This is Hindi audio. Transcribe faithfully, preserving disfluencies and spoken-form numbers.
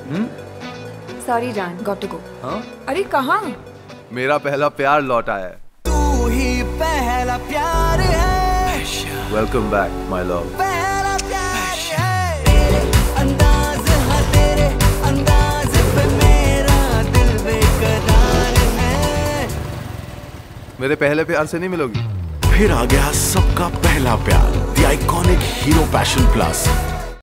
सॉरी जान, गॉट टू गो। हाँ? अरे कहाँ? मेरा पहला प्यार लौट आया है। तू ही पहला प्यार है। Welcome back my love. पहला प्यार है। तेरे अंदाज है, तेरे अंदाज पे मेरा दिल बेकरार है। मेरे पहले प्यार से नहीं मिलोगी? फिर आ गया सबका पहला प्यार, the iconic Hero Passion plus.